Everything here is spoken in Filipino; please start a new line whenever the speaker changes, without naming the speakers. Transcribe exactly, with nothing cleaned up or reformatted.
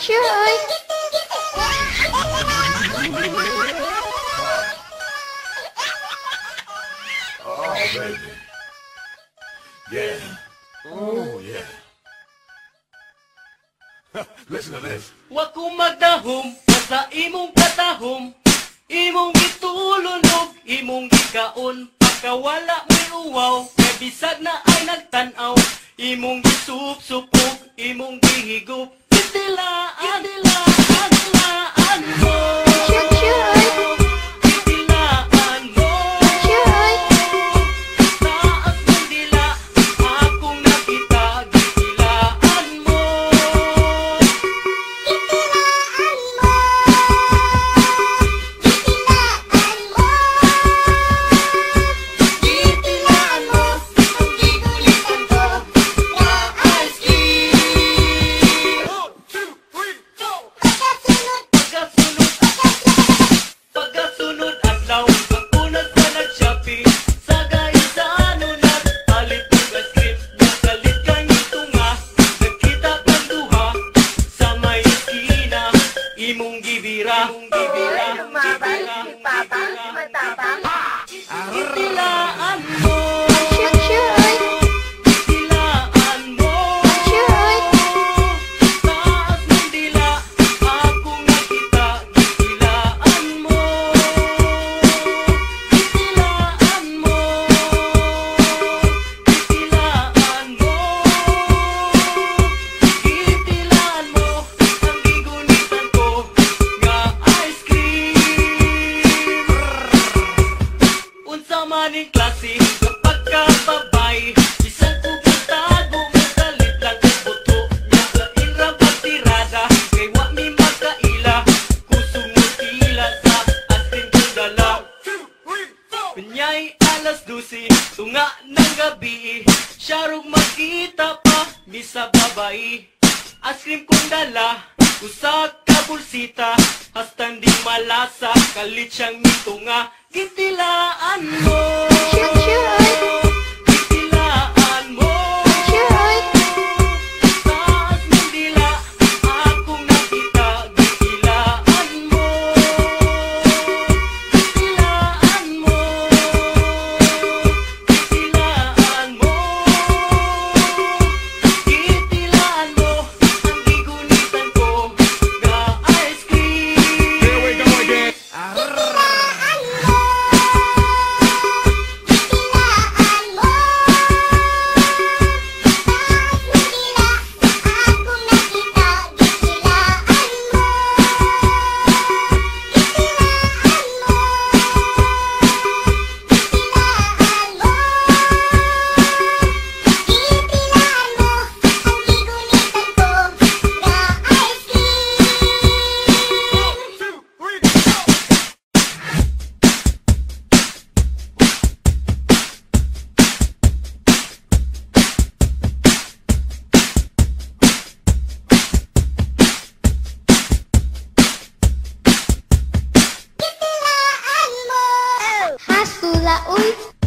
Cuy.
Oh, baby. Yeah. Oh, yeah. Listen to this.
Wa ko magdahom sa imong katahom, imong gitulunod, imong gikaon, pagkawala mo'y uwaw, kay bisag na ay nagtanaw, imong gisup-supog, imong gihigop, gitilaan, gitilaan, gitilaan mo. Imong gibira, imong gibira, gibira, gibira, matabang. Gitilaan mo. Gitilaan mo. Taas ng dila, ako nakita. Gitilaan mo. Gitilaan mo. Gitilaan mo. Gitilaan mo. Ang gigunitan ko nga ice cream. Unsa man ning klase ng pagkababay, bisan ko pagtago mo galit lang ang buto nya sa inra pagtirada, kay wa mi magkaila kusog mo tila sa asin kong dala. Kunyay alas dose tunga ng gabi, syarog magkita pa mi sa babae. Ice cream kong dala, usa ka bulsita, hasta di malasa, kalit siyang mitunga. Gitilaan mo. Gitilaan mo. Taas ng dila, akong nakita. Gitilaan mo. Gitilaan mo. Gitilaan mo. Gitilaan mo. Ang gigunitan ko nga ice cream.
Here we go again.
Hasula uy.